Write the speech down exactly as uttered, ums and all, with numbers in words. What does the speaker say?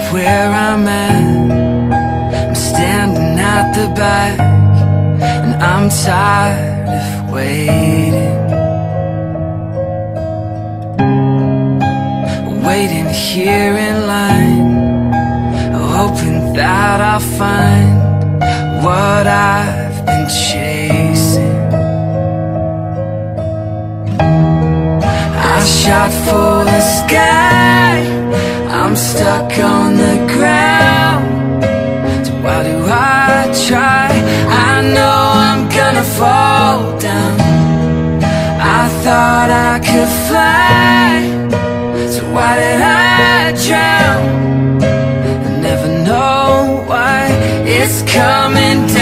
where I'm at. I'm standing at the back, and I'm tired of waiting. Waiting here in line, hoping that I'll find what I've been chasing. I shot for the sky, I'm stuck on the ground. So why do I try? I know I'm gonna fall down. I thought I could fly, so why did I drown? I never know why it's coming down.